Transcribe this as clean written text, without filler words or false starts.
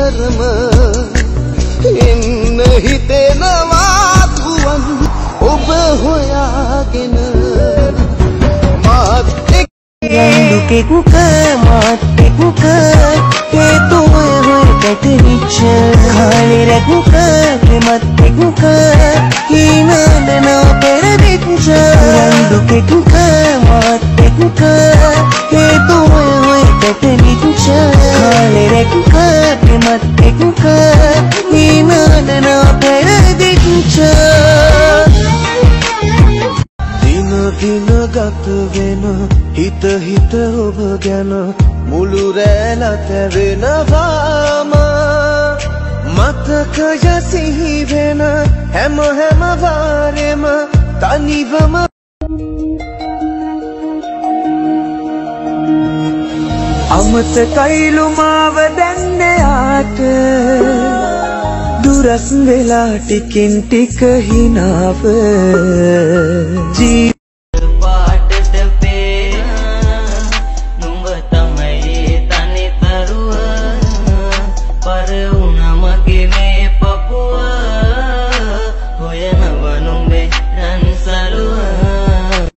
නිතරම එන්න හිතෙනවා ගුවන් ඔබ හොයාගෙන මාත් දුකෙක මාත් එක්ක හේතු හොය ගැටෙච්ච කාලේ රැකුක ප්‍රේමත් එක්ක හිනදන පෙරදිච්ච දුකෙක මාත් එක්ක හේතු හොය ගැටෙච්ච කාලේ රැකුක ප්‍රේමත් එක්ක හිනදන පෙරදිච්ච දින ගත වෙන හිත ඔබ ගැන මුළු රැළ තැවෙනවාම මතකය සිහි වෙන හැම වාරෙම තනිවම අමතකයිලු මාව දැන්න යාට දුරස් වෙලා ටිකින් ටික හිනාව